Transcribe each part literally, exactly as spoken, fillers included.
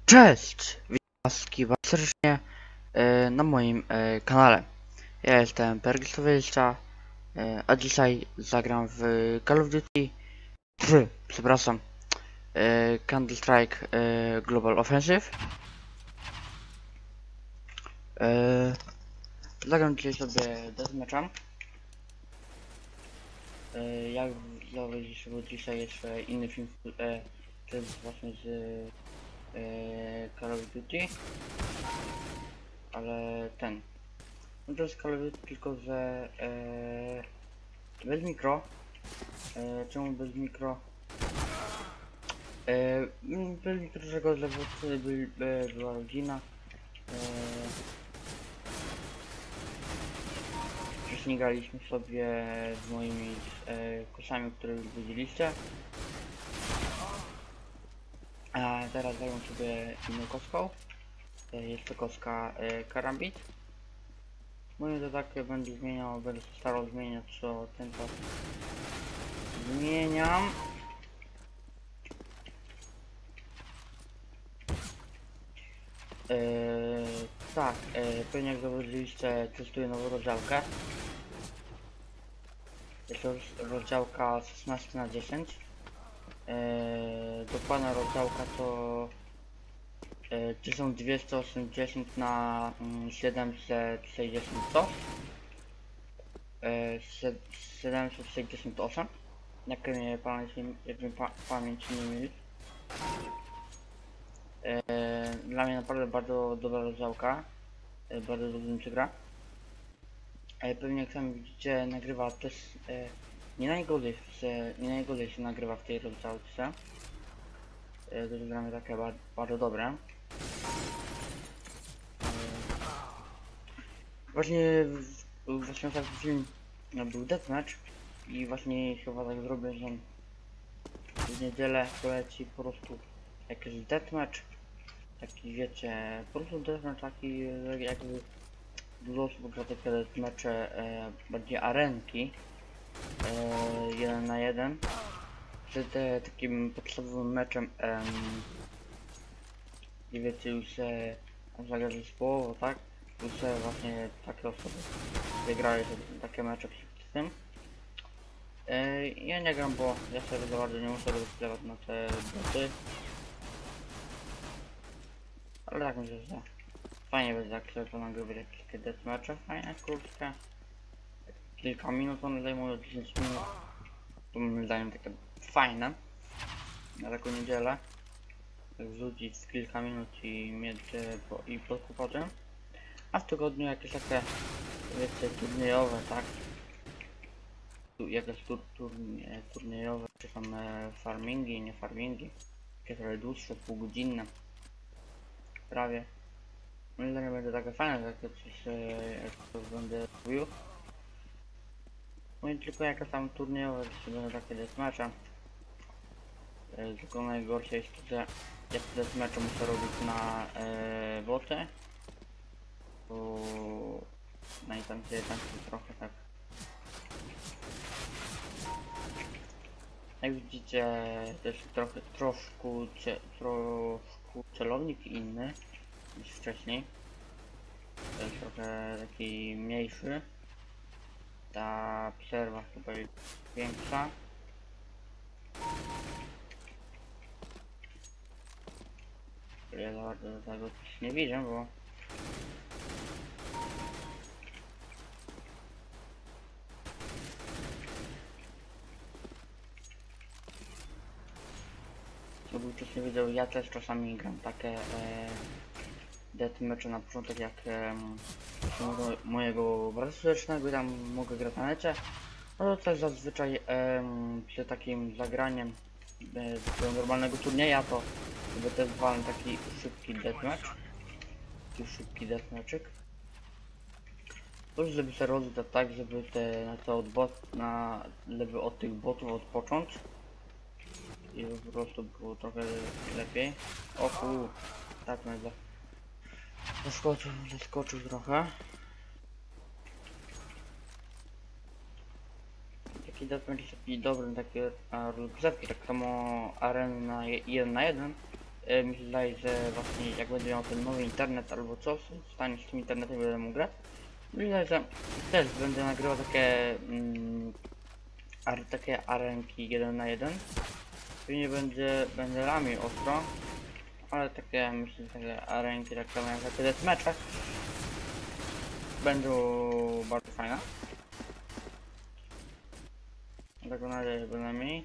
Cześć! Witam was bardzo serdecznie e, na moim e, kanale. Ja jestem Pergistowicza, e, a dzisiaj zagram w Call of Duty trzy, przepraszam, e, Counter Strike e, Global Offensive. E, zagram dzisiaj sobie Deathmatchem. E, jak zauważyliście, dzisiaj jeszcze inny film, e, to jest właśnie z e, Call of Duty, ale ten. No to jest Call of Duty, tylko że e, bez mikro. E, czemu bez mikro? E, bez mikro, czego dla wódcy by, by, była rodzina. E, Śmigaliśmy sobie z moimi e, kosami, które już widzieliście. A teraz daję sobie inną koską. E, jest to koska e, karambit. Moje to tak będę zmieniał, będę się starał zmieniać co ten czas. Zmieniam. Eee, tak, e, pewnie jak zauważyliście, testuję nową rozdziałkę. Jest to rozdziałka szesnaście na dziesięć. Eee, dokładna rozdziałka to e, tysiąc dwieście osiemdziesiąt na mm, siedemset sześćdziesiąt coś. E, siedemset sześćdziesiąt osiem. Jak mnie pamięć, jakby pa, pamięć nie myli. E, dla mnie naprawdę bardzo dobra rozdziałka. E, bardzo dobrze mi się gra. E, pewnie jak sami widzicie, nagrywa też e, nie najgorzej się, nie najgorzej się nagrywa w tej rozdziałce. E, to jest dla mnie takie ba bardzo dobre. E, właśnie właśnie taki film no, był Deathmatch i właśnie chyba tak zrobię, że w niedzielę poleci po prostu jakiś Deathmatch. Taki wiecie, po prostu Deathmatch taki jakby dużo osób gra takie mecze e, bardziej arenki, e, jeden na jeden. Przed e, takim podstawowym meczem e, i wiecie, już się zagra zespołowo, tak? Już się właśnie takie osoby wygrały takie mecze przed tym. E, ja nie gram, bo ja sobie za bardzo nie muszę rozgrywać na te boty. Ale tak myślę, że fajnie będzie, jak sobie to nagrywać jakieś deathmatche, fajne, krótkie. Kilka minut, one zajmują dziesięć minut. To moim zdaniem takie fajne na taką niedzielę. Tak wrzucić w kilka minut i mieć po, i po kłopoty. A w tygodniu jakieś takie wiecie turniejowe, tak? Tu, jakieś tur, turnie, turniejowe, czy tam e, farmingi, nie farmingi. Takie trochę dłuższe, półgodzinne. Prawie. Moim zdaniem będzie takie fajne, takie coś, e, jak to będę robił. No i tylko jakieś tam turniejowe, czy będą takie deathmatche. E, tylko najgorsze jest to, że jak deathmatche muszę robić na e, boty. Bo no i tam się jednak trochę tak. Jak widzicie, też trochę troszkę, cie, troszkę celownik inny niż wcześniej. To jest trochę taki mniejszy. Ta przerwa chyba jest większa. Ja za bardzo do tego też nie widzę, bo żeby ktoś nie wiedział, ja też czasami gram takie e, deathmatche na początek, jak e, mojego brata serdecznego i tam mogę grać na necie. No to też zazwyczaj e, przy takim zagraniem e, normalnego turnieja to sobie też walę taki szybki deathmatch. Taki szybki deathmatchik. To żeby się rozdać tak, żeby te na to od bot, na żeby od tych botów odpocząć. I po prostu było trochę lepiej. O kur... tak mnie zaskoczył, zaskoczył trochę. Taki deathmatch jest taki dobry, takie rozgrzewki, tak samo areny na jeden na jeden. E, mi się wydaje, że właśnie jak będę miał ten nowy internet albo coś, stanie z tym internetem, będę mógł grać. Myślę, że też będę nagrywał takie mm, ar takie arenki jeden na jeden. Nie będzie, będzie ramię ostro, ale takie, myślę, takie arenki, tak samo jak takie deathmatche będą bardzo fajne. Taką nadzieję bynajmniej.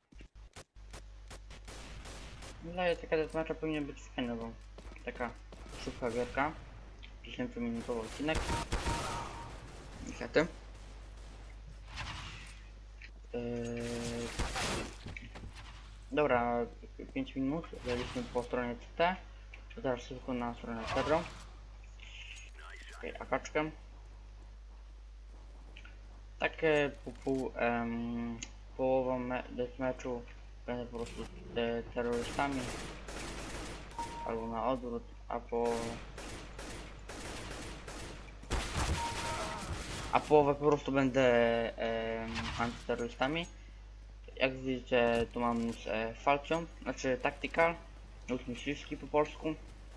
Wydaje, taka deathmatcha powinien być fajna, bo taka szybka gierka, dziesięciominutowy odcinek. Niestety. Yy... Dobra, pięć minut, byliśmy po stronie C T, to teraz szybko na stronę Pedro. Okej, okay, akaczkę. Takie po pół, um, połową deathmatchu będę po prostu te terrorystami, albo na odwrót, a po... A połowę po prostu będę um, antyterrorystami. Jak widzicie, tu mam już e, Falcion, znaczy Tactical, nóż myśliwski po polsku.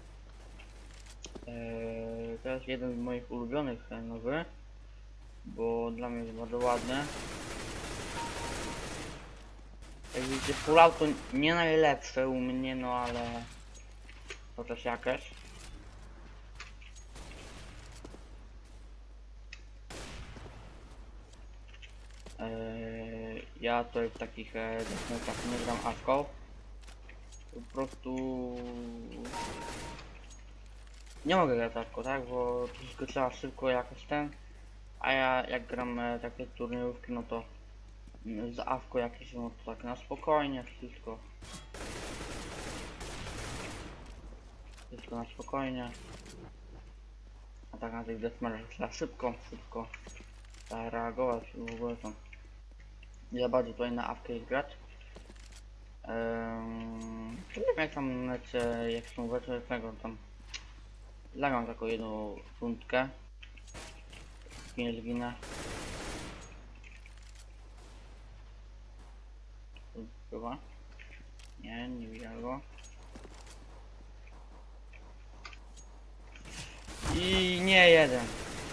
E, to jest jeden z moich ulubionych e, nowy, bo dla mnie jest bardzo ładny. Jak widzicie, full auto nie najlepsze u mnie, no ale chociaż jakieś. Eee, ja to w takich e, deathmatchach nie gram awką. Po prostu nie mogę grać awką, tak? Bo to wszystko trzeba szybko jakoś ten. A ja jak gram e, takie turniejówki, no to mm, z awką jakieś, no to tak na spokojnie, wszystko. Wszystko na spokojnie. A tak na tych deathmatchach trzeba szybko, szybko reagować i w ogóle to ja bardzo tutaj na awkę grać. Ehm, nie wiem jak tam na necie, jak są weczór tego tam zagram taką jedną rundkę. Nie zginę. Chyba. Nie, nie widziałem go. I nie jeden.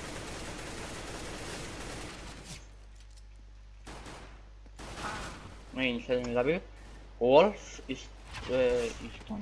No i niestety mnie zabił. Wolf ist, e, ist tam.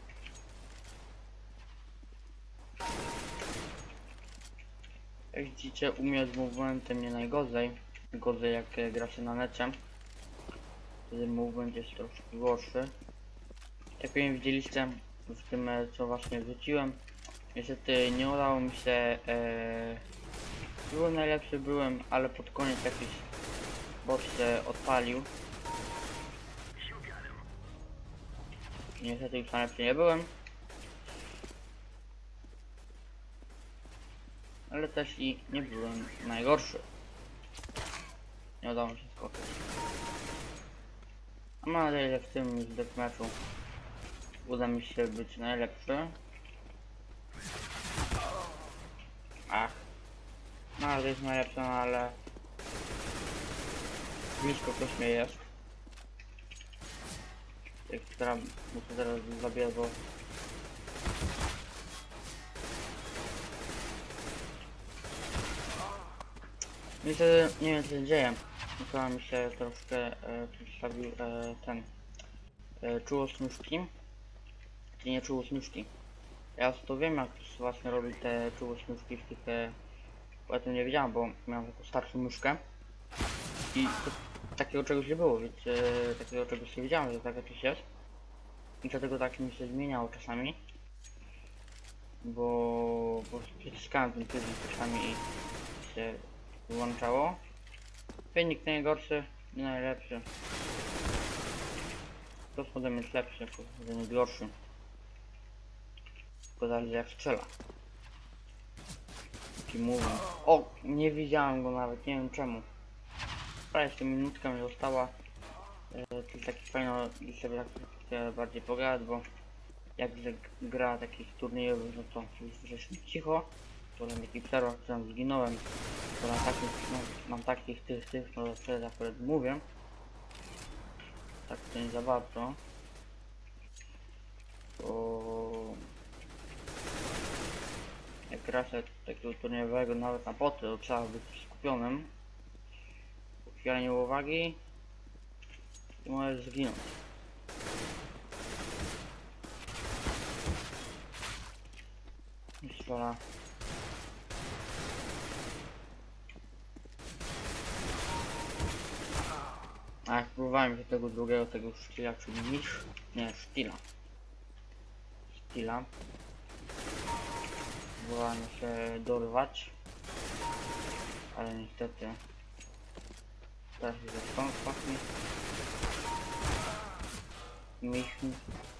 Jak widzicie, u mnie z movementem nie najgorzej. Gorzej jak e, gra się na necie. Wtedy movement jest troszkę gorszy. Jak nie widzieliście w tym, e, co właśnie wrzuciłem. Niestety nie udało mi się. E, byłem najlepszy, byłem, ale pod koniec jakiś bot się odpalił. Niestety już najlepszy nie byłem. Ale też i nie byłem najgorszy. Nie udało mi się skoczyć. A mam nadzieję, że w tym deathmatchu uda mi się być najlepszy. Ach. No ale to jest najlepsze, no ale blisko ktoś mnie jest. Jak teraz muszę teraz zabierać, bo niestety nie wiem co się dzieje. Chyba mi się troszkę e, przedstawił e, ten e, czułosnuszki. Czy nie czułosnuszki. Ja to wiem jak właśnie robi te czułosnuszki w tych e, bo ja to nie wiedziałem, bo miałem taką starszą myszkę. I to, takiego czegoś nie było, więc e, takiego czegoś nie wiedziałem, że takie coś jest. I dlatego tak mi się zmieniało czasami. Bo po prostu przyciskałem tym tydzień czasami i się wyłączało. Wynik najgorszy, nie najlepszy. To spodem jest lepszy, to spodem jest gorszy. Tylko zależy jak strzela. Taki mówię. O! Nie widziałem go nawet, nie wiem czemu. Prawie jeszcze minutka mi została. E, to jest taki fajno i sobie tak chcę bardziej pogadać, bo jak gra takich turniejowych, no to jesteśmy cicho. To na takich przerwach, w którym zginąłem, to na takich, no, mam takich tych, tych, no to wtedy akurat mówię. Tak to nie za bardzo. Bo jak gra się takiego turniejowego nawet na poty, to trzeba być skupionym. Chwilenie uwagi i możesz zginąć. I strzela. A jak próbowałem się tego drugiego, tego sztila, czyli niż, nie, sztila. Sztila. Próbowałem się dorwać, ale niestety teraz się zastąpił. Mieliśmy